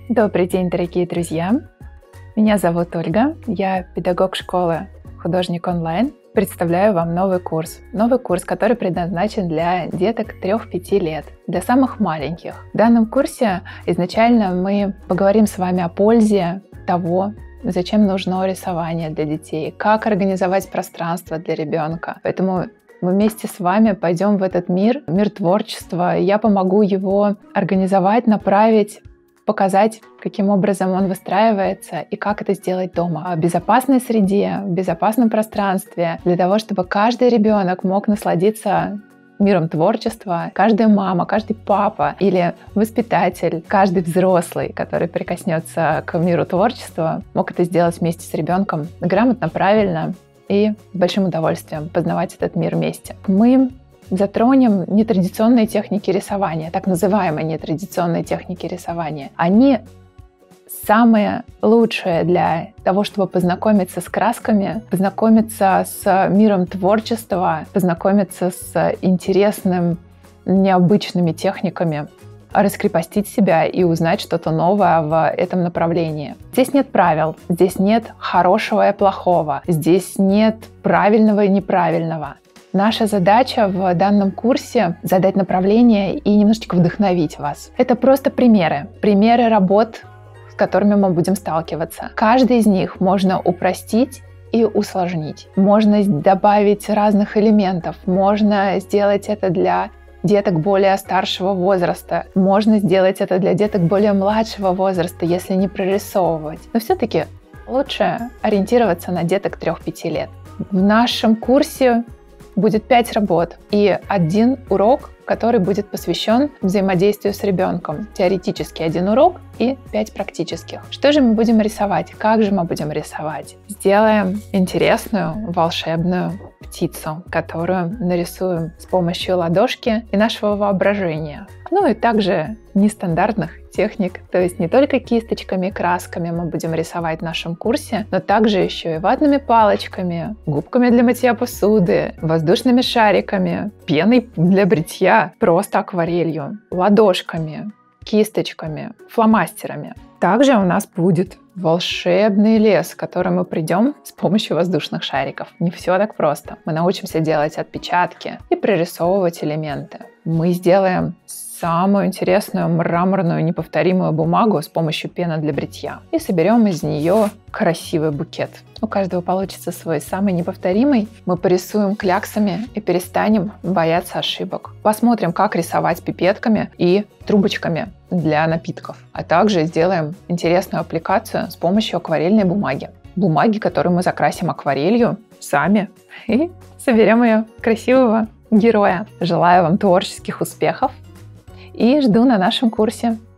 Добрый день, дорогие друзья! Меня зовут Ольга, я педагог школы «Художник онлайн». Представляю вам новый курс, который предназначен для деток 3-5 лет, для самых маленьких. В данном курсе изначально мы поговорим с вами о пользе того, зачем нужно рисование для детей, как организовать пространство для ребенка. Поэтому мы вместе с вами пойдем в этот мир творчества. Я помогу его организовать, направить, показать, каким образом он выстраивается и как это сделать дома. В безопасной среде, в безопасном пространстве, для того, чтобы каждый ребенок мог насладиться миром творчества. Каждая мама, каждый папа или воспитатель, каждый взрослый, который прикоснется к миру творчества, мог это сделать вместе с ребенком грамотно, правильно и с большим удовольствием познавать этот мир вместе. Мы затронем нетрадиционные техники рисования, так называемые нетрадиционные техники рисования. Они самые лучшие для того, чтобы познакомиться с красками, познакомиться с миром творчества, познакомиться с интересным, необычными техниками, раскрепостить себя и узнать что-то новое в этом направлении. Здесь нет правил, здесь нет хорошего и плохого, здесь нет правильного и неправильного. Наша задача в данном курсе — задать направление и немножечко вдохновить вас. Это просто примеры работ, с которыми мы будем сталкиваться. Каждый из них можно упростить и усложнить. Можно добавить разных элементов, можно сделать это для деток более старшего возраста, можно сделать это для деток более младшего возраста, если не прорисовывать. Но все-таки лучше ориентироваться на деток 3-5 лет. В нашем курсе будет 5 работ и 1 урок, который будет посвящен взаимодействию с ребенком. Теоретически 1 урок и 5 практических. Что же мы будем рисовать? Как же мы будем рисовать? Сделаем интересную, волшебную птицу, которую нарисуем с помощью ладошки и нашего воображения. Ну и также нестандартных техник, то есть не только кисточками и красками мы будем рисовать в нашем курсе, но также еще и ватными палочками, губками для мытья посуды, воздушными шариками, пеной для бритья, просто акварелью, ладошками, кисточками, фломастерами. Также у нас будет волшебный лес, в который мы придем с помощью воздушных шариков. Не все так просто. Мы научимся делать отпечатки и прорисовывать элементы. Мы сделаем самую интересную мраморную неповторимую бумагу с помощью пены для бритья и соберем из нее красивый букет. У каждого получится свой самый неповторимый. Мы порисуем кляксами и перестанем бояться ошибок. Посмотрим, как рисовать пипетками и трубочками для напитков. А также сделаем интересную аппликацию с помощью акварельной бумаги. Бумаги, которую мы закрасим акварелью сами и соберем ее красивого героя. Желаю вам творческих успехов и жду на нашем курсе.